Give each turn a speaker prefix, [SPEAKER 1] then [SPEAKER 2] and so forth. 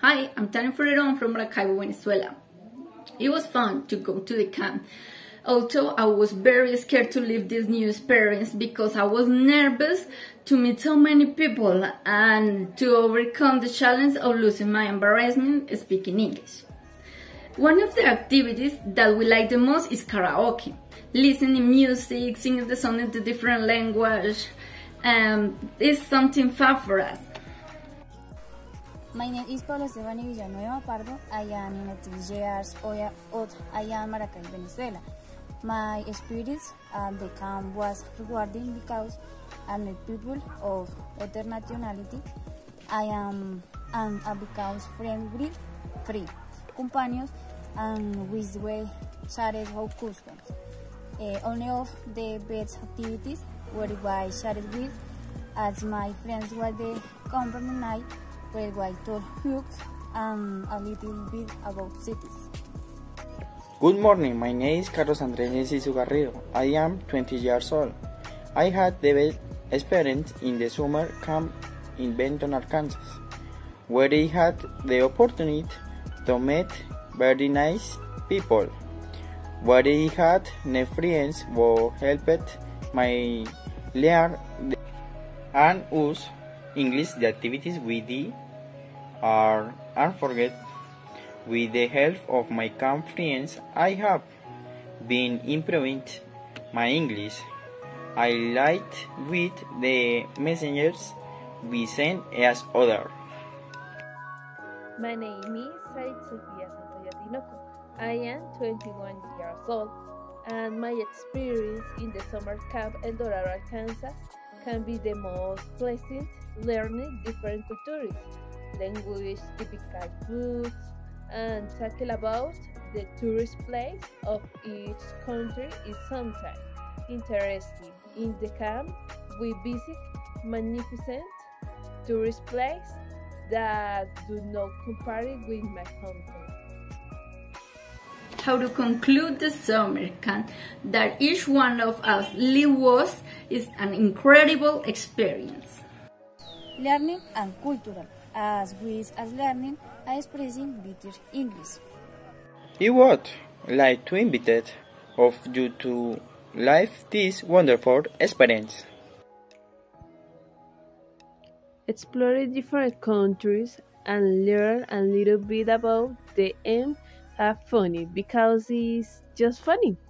[SPEAKER 1] Hi, I'm Tania Ferreron from Maracaibo, Venezuela. It was fun to go to the camp, although I was very scared to leave this new experience because I was nervous to meet so many people and to overcome the challenge of losing my embarrassment speaking English. One of the activities that we like the most is karaoke. Listening music, singing the song in the different language, is something fun for us.
[SPEAKER 2] My name is Paula Estefany Villanueva Pardo. I am in 18 years old. I am Maracay, Venezuela. My experience at the camp was rewarding because I met people of other nationality. I became friends with 3 companions and with we shared our customs. Only of the best activities were I shared with, as my friends were the company night where I told jokes and a little bit about cities.
[SPEAKER 3] Good morning, my name is Carlos Andrés Enciso Garrido. I am 20 years old. I had the best experience in the summer camp in Benton, Arkansas, where I had the opportunity to meet very nice people, where I had new friends who helped me learn and use English. The activities we did are unforgettable. With the help of my camp friends, I have been improving my English. I liked with the messengers we send as others.
[SPEAKER 4] My name is Said Sofia Santoya Tinoco. I am 21 years old, and my experience in the summer camp in Dorado, Arkansas can be the most pleasant, learning different cultures, language, typical foods, and talking about the tourist place of each country is sometimes interesting. In the camp, we visit magnificent tourist places that do not compare with my hometown.
[SPEAKER 1] How to conclude the summer camp that each one of us live was is an incredible experience.
[SPEAKER 2] Learning and cultural, as with as learning and expressing better English.
[SPEAKER 3] I would like to invite of you to live this wonderful experience.
[SPEAKER 4] Explore different countries and learn a little bit about them. Have fun because it's just funny.